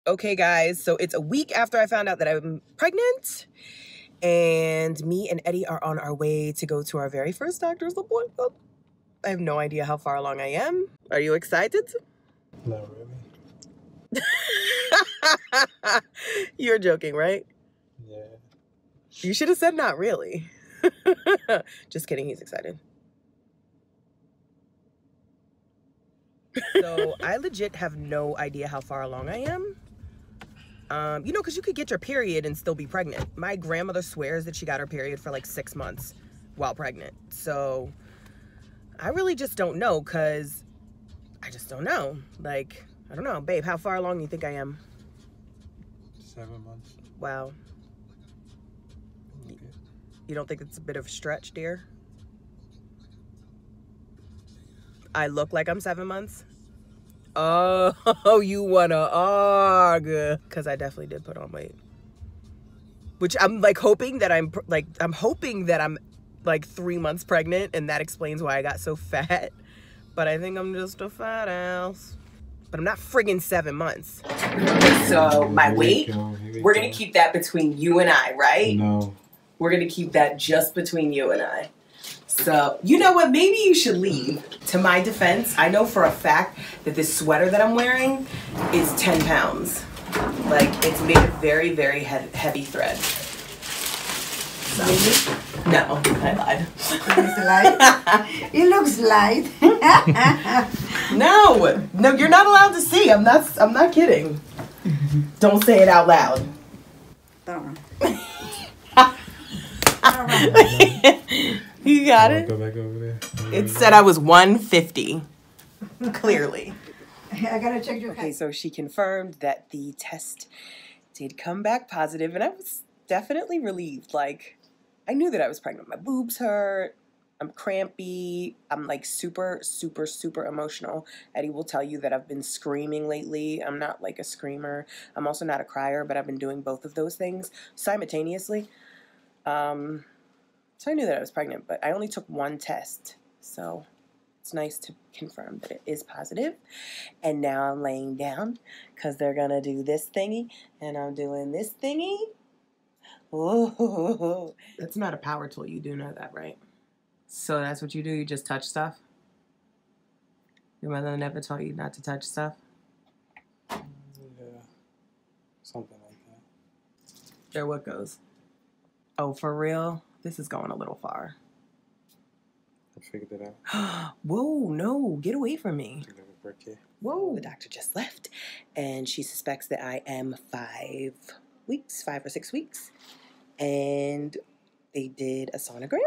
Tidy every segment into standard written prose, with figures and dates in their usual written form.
Okay, guys, so it's a week after I found out that I'm pregnant, and me and Eddie are on our way to go to our very first doctor's appointment. I have no idea how far along I am. Are you excited? Not really. You're joking, right? Yeah. You should have said not really. Just kidding, he's excited. So I legit have no idea how far along I am. You know, because you could get your period and still be pregnant. My grandmother swears that she got her period for like 6 months while pregnant. So I really just don't know, because I just don't know. Like, I don't know. Babe, how far along do you think I am? 7 months. Wow. Okay. You don't think it's a bit of a stretch, dear? I look like I'm 7 months? Oh, you wanna argue? Because I definitely did put on weight. Which I'm like hoping that I'm like 3 months pregnant, and that explains why I got so fat. But I think I'm just a fat ass. But I'm not friggin' 7 months. Okay, so my weight, we're gonna keep that between you and I, right? No. We're gonna keep that just between you and I. So, you know what? Maybe you should leave. To my defense, I know for a fact that this sweater that I'm wearing is 10 pounds. Like, it's made of very, very heavy thread. So, no, I lied. It's light. It looks light. No, you're not allowed to see. I'm not kidding. Don't say it out loud. You got it? Go back over there. It said I was 150. Clearly. I gotta check your Okay, so she confirmed that the test did come back positive, and I was definitely relieved. Like, I knew that I was pregnant. My boobs hurt. I'm crampy. I'm like super, super, super emotional. Eddie will tell you that I've been screaming lately. I'm not like a screamer. I'm also not a crier, but I've been doing both of those things simultaneously. So I knew that I was pregnant, but I only took one test. So it's nice to confirm that it is positive. And now I'm laying down because they're going to do this thingy, and I'm doing this thingy. Ooh. That's not a power tool. You do know that, right? So that's what you do? You just touch stuff? Your mother never taught you not to touch stuff? Yeah. Something like that. There what goes? Oh, for real? This is going a little far. I figured it out. Whoa, no, get away from me. Whoa. The doctor just left, and she suspects that I am 5 or 6 weeks. And they did a sonogram.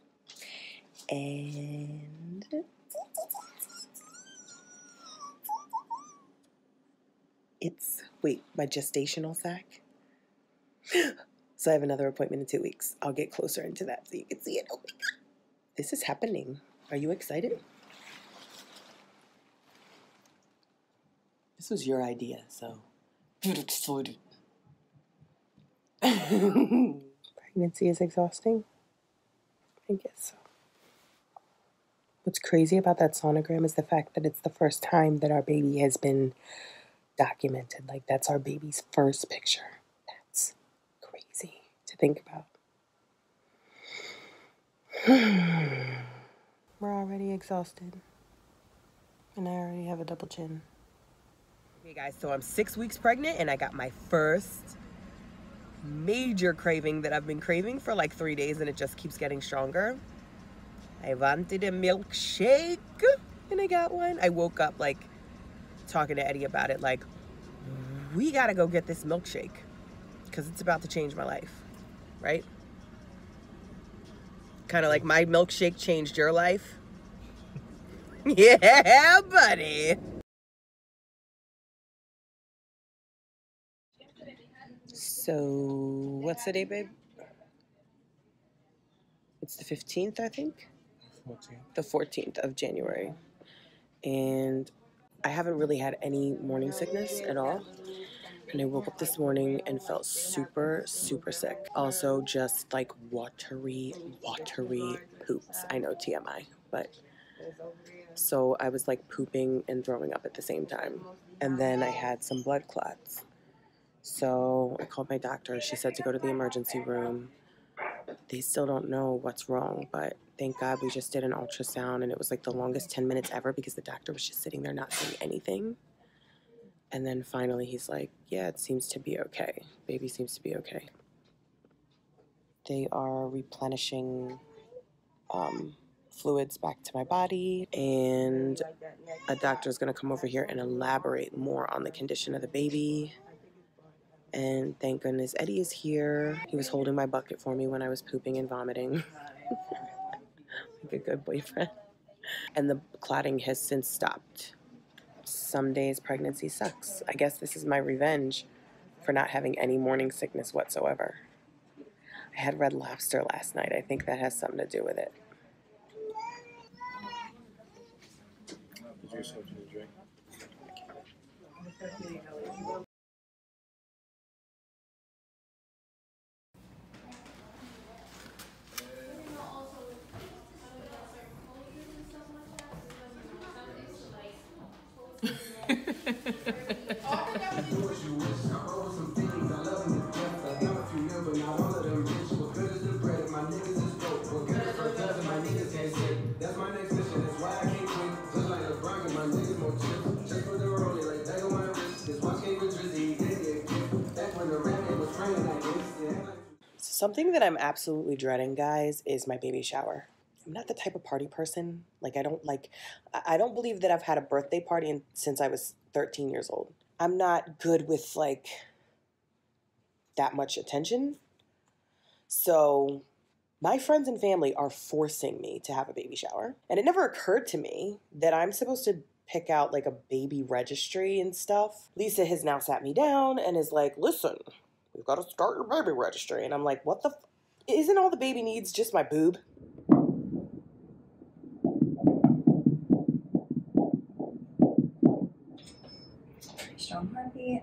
And it's, wait, my gestational sac? So I have another appointment in 2 weeks. I'll get closer into that so you can see it. Oh my God. This is happening. Are you excited? This was your idea, so. Pregnancy is exhausting? I guess so. What's crazy about that sonogram is the fact that it's the first time that our baby has been documented. Like, that's our baby's first picture. That's crazy to think about. We're already exhausted. And I already have a double chin. Okay, guys, so I'm 6 weeks pregnant, and I got my first major craving that I've been craving for like 3 days, and it just keeps getting stronger. I wanted a milkshake, and I got one. I woke up like talking to Eddie about it, like, we gotta go get this milkshake because it's about to change my life, right? Kind of like my milkshake changed your life. Yeah, buddy. So, what's the date, babe? It's the 15th, I think? 14. The 14th of January. And I haven't really had any morning sickness at all. And I woke up this morning and felt super, super sick. Also, just like watery poops. I know, TMI, but so I was like pooping and throwing up at the same time. And then I had some blood clots. So I called my doctor. She said to go to the emergency room. They still don't know what's wrong, but thank God we just did an ultrasound, and it was like the longest 10 minutes ever because the doctor was just sitting there not saying anything. And then finally he's like, yeah, it seems to be okay. Baby seems to be okay. They are replenishing fluids back to my body, and a doctor is going to come over here and elaborate more on the condition of the baby. And thank goodness Eddie is here. He was holding my bucket for me when I was pooping and vomiting. Like a good boyfriend. And the clotting has since stopped. Some days pregnancy sucks. I guess this is my revenge for not having any morning sickness whatsoever. I had Red Lobster last night. I think that has something to do with it. Did you switch to the drink? Something that I'm absolutely dreading, guys, is my baby shower. I'm not the type of party person. Like, I don't believe that I've had a birthday party since I was 13 years old. I'm not good with, like, that much attention. So my friends and family are forcing me to have a baby shower. And it never occurred to me that I'm supposed to pick out, like, a baby registry and stuff. Lisa has now sat me down and is like, listen, we've got to start your baby registry. And I'm like, what the isn't all the baby needs just my boob? Strong heartbeat.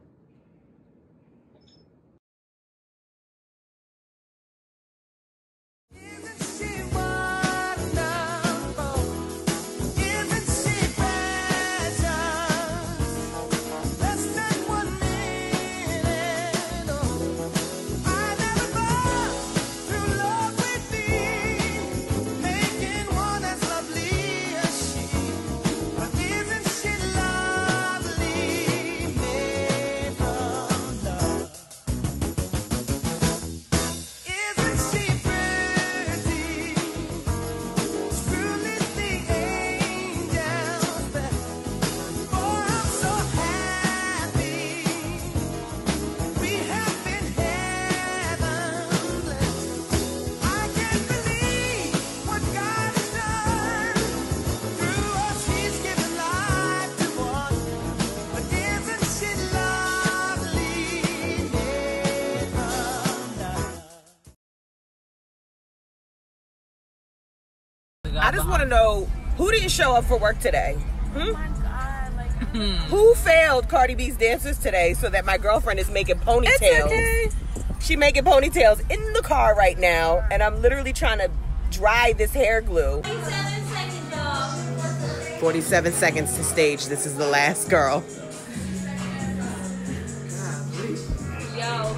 I just want to know, who didn't show up for work today? Oh my God, like, who failed Cardi B's dances today so that my girlfriend is making ponytails? It's okay. She making ponytails in the car right now, and I'm literally trying to dry this hair glue. 47 seconds, y'all. 47 seconds to stage. This is the last girl. Yo.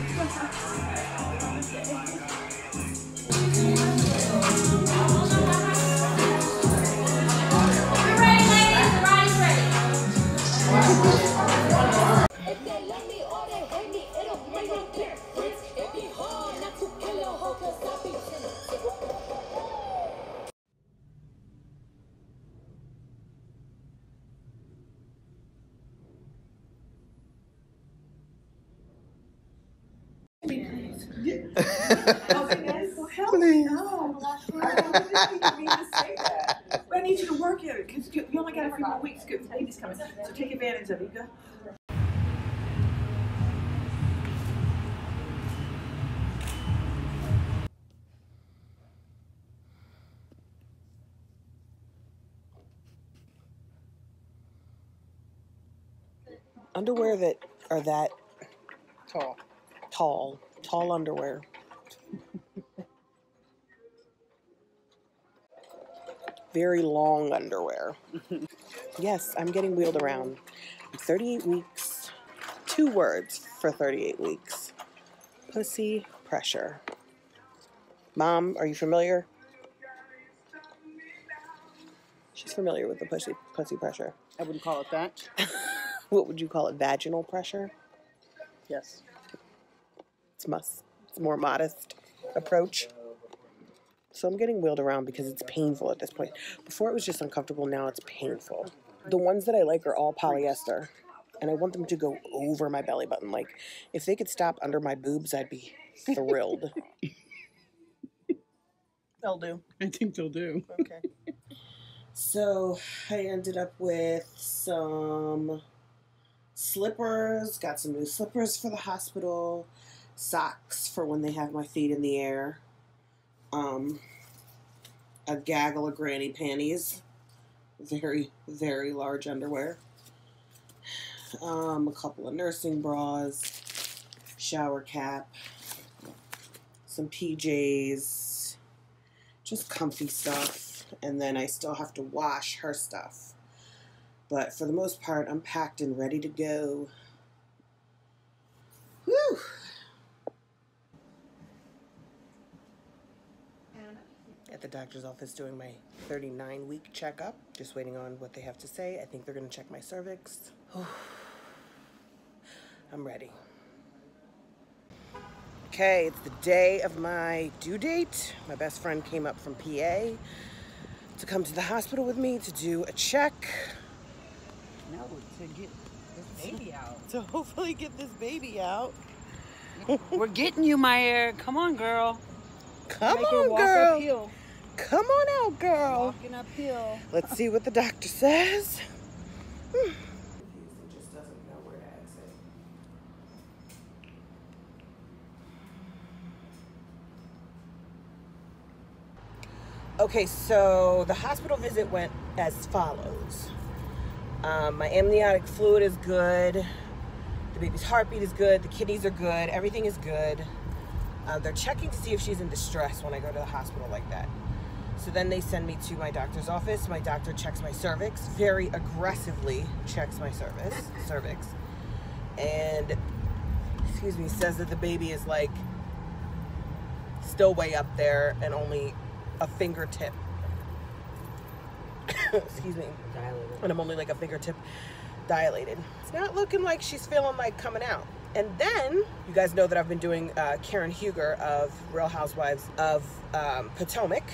Please. No, I mean to say that. But I need you to work it because you only got a few more weeks. Good, baby's coming, so take advantage of it. You go. Underwear that are that tall underwear. Very long underwear. Yes, I'm getting wheeled around. 38 weeks, 2 words, for 38 weeks. Pussy pressure. Mom, are you familiar? She's familiar with the pussy pressure. I wouldn't call it that. What would you call it? Vaginal pressure? Yes. It's more modest approach. So I'm getting wheeled around because it's painful at this point. Before it was just uncomfortable, now it's painful. The ones that I like are all polyester, and I want them to go over my belly button. Like, if they could stop under my boobs, I'd be thrilled. They'll do. I think they'll do. Okay. So I ended up with some slippers, got some new slippers for the hospital, socks for when they have my feet in the air, a gaggle of granny panties, very, very large underwear, a couple of nursing bras, shower cap, some PJs, just comfy stuff, and then I still have to wash her stuff. But for the most part, I'm packed and ready to go. Whew! At the doctor's office doing my 39-week checkup. Just waiting on what they have to say. I think they're going to check my cervix. I'm ready. Okay, it's the day of my due date. My best friend came up from PA to come to the hospital with me to do a check. No, to get this baby out. To hopefully get this baby out. We're getting you, Maya. Come on, girl. Come Make her on, walk girl. uphill. Come on out, girl. Walking uphill. Let's see what the doctor says. Okay, so the hospital visit went as follows. My amniotic fluid is good. The baby's heartbeat is good. The kidneys are good. Everything is good. They're checking to see if she's in distress when I go to the hospital like that. So then they send me to my doctor's office. My doctor checks my cervix, very aggressively checks my cervix. And, says that the baby is like still way up there and only a fingertip. Excuse me. Dilated. And I'm only like a fingertip dilated. It's not looking like she's feeling like coming out. And then, you guys know that I've been doing Karen Huger of Real Housewives of Potomac.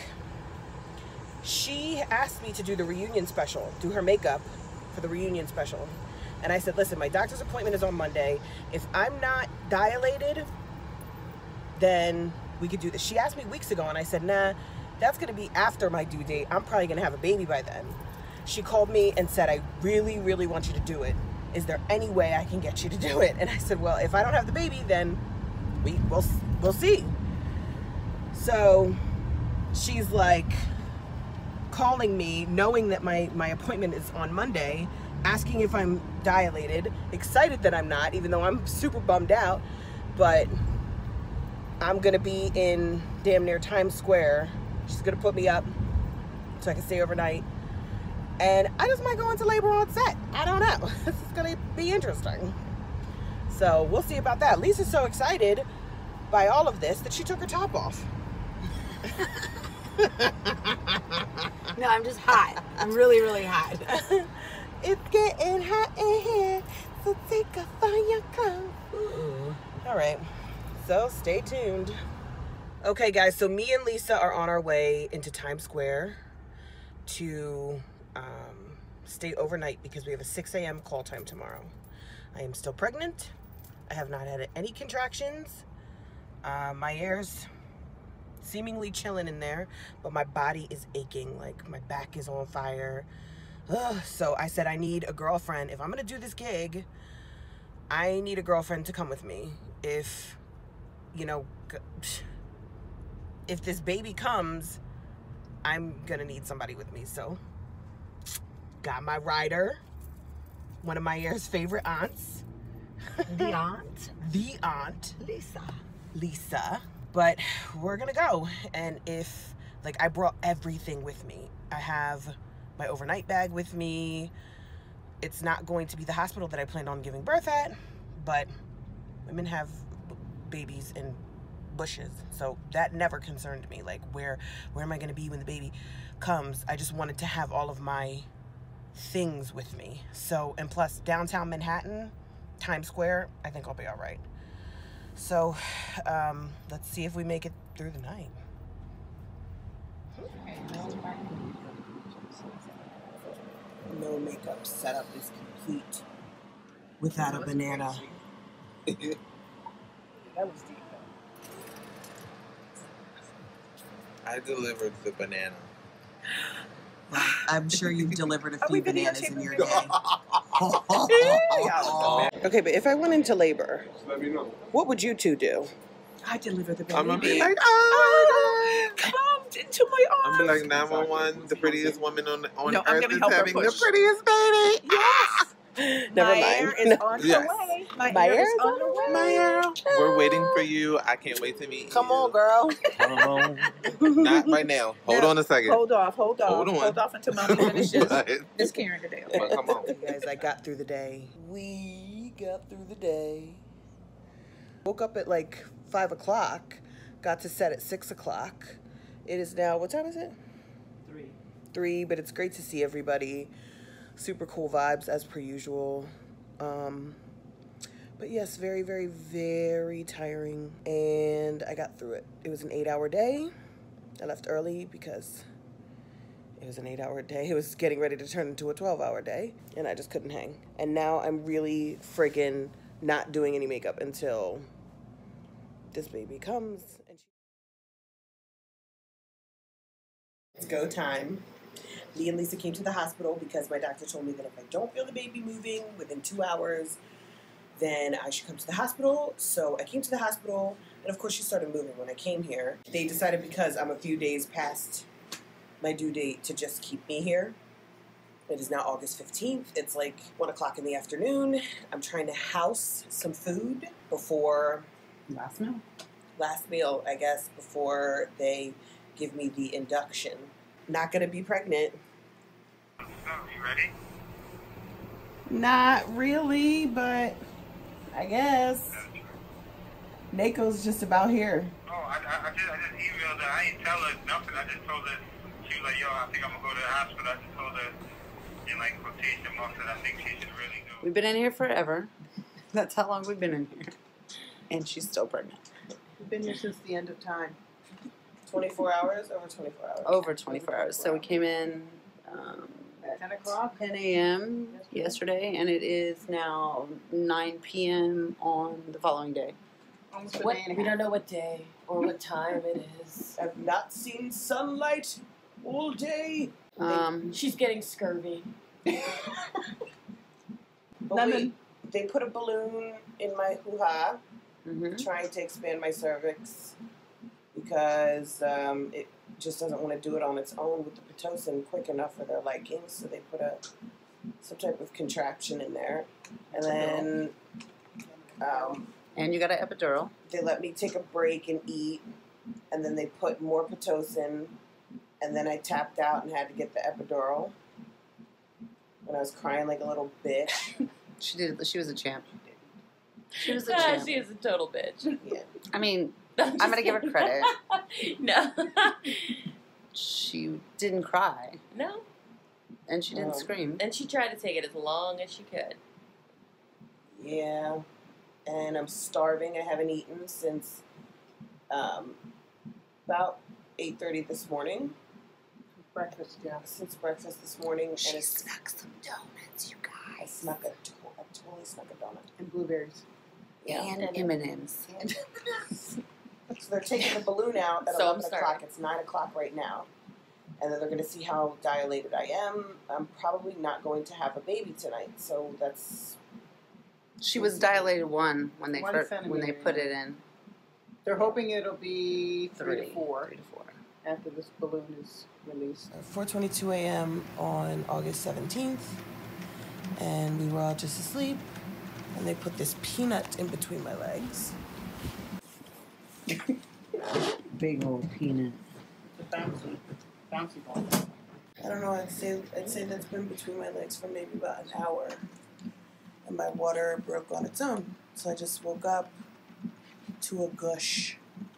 She asked me to do the reunion special, do her makeup for the reunion special. And I said, listen, my doctor's appointment is on Monday. If I'm not dilated, then we could do this. She asked me weeks ago, and I said, nah, that's gonna be after my due date. I'm probably gonna have a baby by then. She called me and said, I really, really want you to do it. Is there any way I can get you to do it? And I said, well, if I don't have the baby, then we'll see. So she's like calling me, knowing that my appointment is on Monday, asking if I'm dilated, excited that I'm not, even though I'm super bummed out, but I'm gonna be in damn near Times Square. She's gonna put me up so I can stay overnight. And I just might go into labor on set. I don't know. This is gonna be interesting. So we'll see about that. Lisa's so excited by all of this that she took her top off. No, I'm just hot. I'm really, really hot. It's getting hot in here, so take off all your clothes. Ooh. All right, so stay tuned. Okay, guys, so me and Lisa are on our way into Times Square to stay overnight because we have a 6 a.m. call time tomorrow. I am still pregnant. I have not had any contractions. My air's seemingly chilling in there, but my body is aching. Like, my back is on fire. Ugh. So I said I need a girlfriend. If I'm gonna do this gig, I need a girlfriend to come with me. If, you know, if this baby comes, I'm gonna need somebody with me. So got my rider, one of my air's favorite aunts. The aunt? The aunt. Lisa. But we're gonna go. And if, like, I brought everything with me. I have my overnight bag with me. It's not going to be the hospital that I planned on giving birth at, but Women have babies in bushes, so that never concerned me. Like, where am I going to be when the baby comes? I just wanted to have all of my things with me. So, and plus downtown Manhattan, Times Square, I think I'll be all right. So, let's see if we make it through the night. No makeup setup is complete without a banana. That was deep. I delivered the banana. Well, I'm sure you've delivered a few bananas in your day. Okay, but if I went into labor, Let me know. what would you two do? I deliver the baby. I'm gonna be like, Come into my arms. I'm gonna be like 911. The prettiest woman on No, I'm earth gonna is help her having the push. prettiest baby. Yes. Never My mind. air is on Yes. the way. My My air air is is on the way. Maya, we're waiting for you. I can't wait to meet Come you. on, girl. Not right now. Hold on a second. Hold off. Hold on. Hold off until Mommy finishes. But Miss Karen today. come on. You guys, I got through the day. We got through the day. Woke up at like 5 o'clock. Got to set at 6 o'clock. It is now, what time is it? 3, but it's great to see everybody. Super cool vibes as per usual. But yes, very, very, very tiring. And I got through it. It was an 8-hour day. I left early because it was an 8-hour day. It was getting ready to turn into a 12-hour day. And I just couldn't hang. And now I'm really friggin' not doing any makeup until this baby comes. And it's go time. Lee and Lisa came to the hospital because my doctor told me that if I don't feel the baby moving within 2 hours, then I should come to the hospital. So I came to the hospital, and of course she started moving when I came here. They decided because I'm a few days past my due date to just keep me here. It is now August 15th. It's like 1 o'clock in the afternoon. I'm trying to house some food before last meal, I guess, before they give me the induction. Not gonna be pregnant. So, you ready? Not really, but I guess. Nako's just about here. Oh, I just emailed her. I ain't tell her nothing. I just told her, she was like, yo, I think I'm gonna go to the hospital. I just told her in like quotation marks that I think she should really go. We've been in here forever. That's how long we've been in here. And she's still pregnant. We've been here since the end of time. 24 hours? Over 24 hours. Over 24 hours. So we came in 10 o'clock? 10 a.m. yesterday, and it is now 9 p.m. on the following day. Almost a What, day and a we half. don't know what day or what time it is. I've not seen sunlight all day. She's getting scurvy. But wait, they put a balloon in my hoo-ha, trying to expand my cervix because it just doesn't want to do it on its own with the Pitocin quick enough for their liking. So they put some type of contraption in there, and then and you got an epidural. they let me take a break and eat, and then they put more Pitocin, and then I tapped out and had to get the epidural. When I was crying like a little bitch. She did. She was a champ. She was a Ah, champ. she is a total bitch. Yeah. I mean, I'm gonna give her credit. No. She didn't cry, No. and she didn't scream. And she tried to take it as long as she could. Yeah. And I'm starving. I haven't eaten since about 8:30 this morning. Breakfast, yeah. Since breakfast this morning. She and it's, snuck some donuts, you I guys, totally snuck a donut. And blueberries. Yeah. and M&Ms. So they're taking the balloon out at So I'm 11 o'clock. starving. It's 9 o'clock right now. And then they're going to see how dilated I am. I'm probably not going to have a baby tonight. So that's... She was dilated one when they 1 when they centimeter, put it in. They're hoping it'll be 3 to 4 3 to 4. after this balloon is released. 4:22 a.m. on August 17th. And we were all just asleep. And they put this peanut in between my legs. Big old peanut. It's a bouncy ball. I don't know, I'd say that's been between my legs for maybe about an hour. And my water broke on its own. So I just woke up to a gush.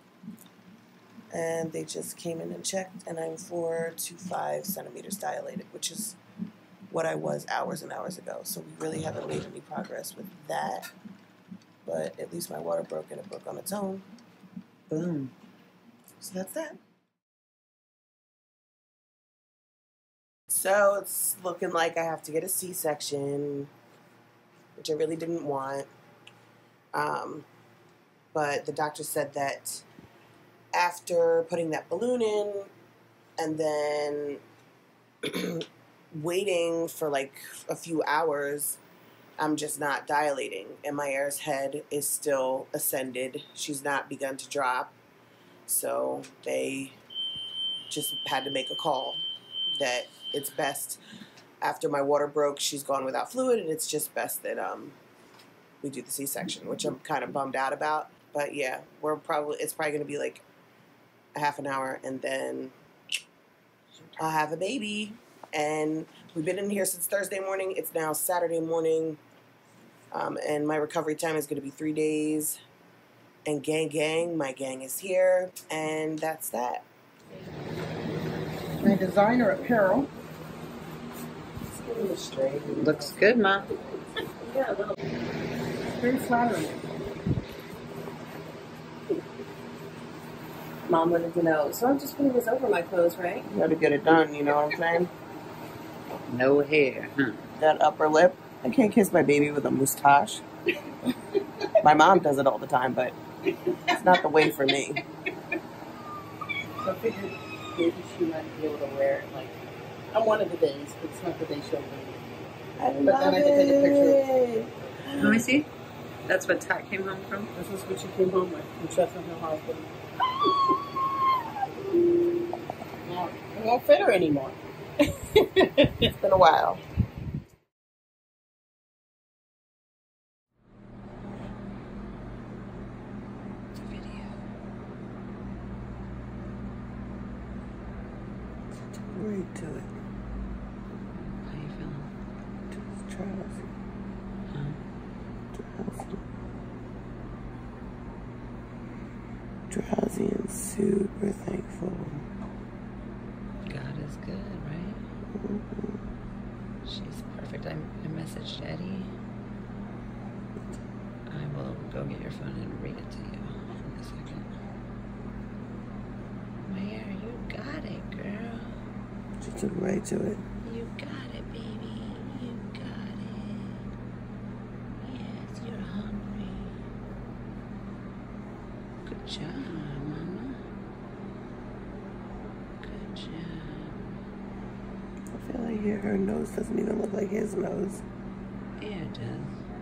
And they just came in and checked, and I'm 4 to 5 centimeters dilated, which is what I was hours and hours ago. So we really haven't made any progress with that. But at least my water broke, and it broke on its own. Boom. So that's that. So it's looking like I have to get a C-section, which I really didn't want. But the doctor said that after putting that balloon in and then waiting for like a few hours, I'm just not dilating. And my Air's head is still ascended. She's not begun to drop. So they just had to make a call that it's best after my water broke, she's gone without fluid, and it's just best that we do the C-section, which I'm kind of bummed out about. But yeah, it's probably going to be like a half an hour, and then I'll have a baby. And we've been in here since Thursday morning. It's now Saturday morning, and my recovery time is going to be 3 days. And gang, my gang is here, and that's that. My designer apparel. Looks good, Ma. Yeah, a little. Very flattering. Mom wanted to know, so I'm just putting this over my clothes, right? You gotta get it done, you know what I'm saying? No hair. That upper lip. I can't kiss my baby with a moustache. My mom does it all the time, but it's not the way for me. So I figured maybe she might be able to wear it, like, on one of the days, but it's not the day she'll be. But then I can take a picture. Let me see. That's what Tat came home from? This is what she came home with from Chestnut Hill Hospital. Now, it won't fit her anymore. It's been a while. Right to it. How you feeling? Just drowsy. Drowsy and super thankful. God is good, right? Mm-hmm. She's perfect. I messaged Eddie. I will go get your phone and read it to you in a second. Maya, you got it, girl. She took right to it. You got it, baby. You got it. Yes, you're hungry. Good job, Mama. Good job. I feel like her nose doesn't even look like his nose. Yeah, it does.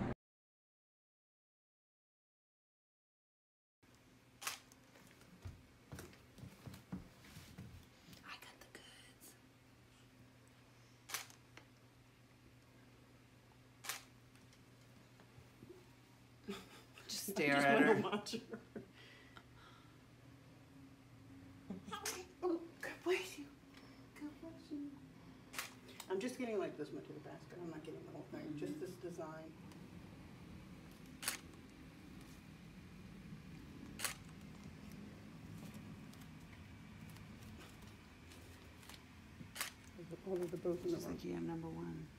I got the goods. Just stare at her. Watch her. Oh, God bless you. God bless you. I'm just getting like this much of the basket. I'm not getting the whole thing. Just this design. All of the both in the She's like, yeah, I'm number one.